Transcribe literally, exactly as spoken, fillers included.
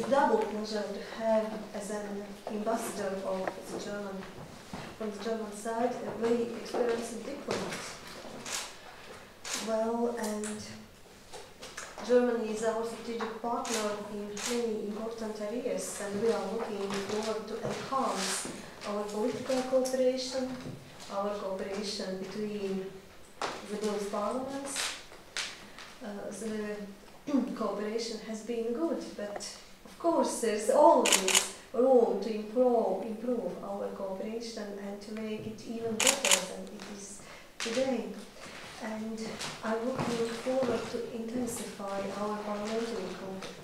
double pleasure to have as an ambassador of the German, from the German side, a very experienced diplomat. Well, and Germany is our strategic partner in many important areas, and we are looking forward to enhance our political cooperation, our cooperation between the both parliaments. Uh, the cooperation has been good, but of course there's always room to improve, improve our cooperation and to make it even better than it is today. And I'm looking forward to intensify our parliamentary co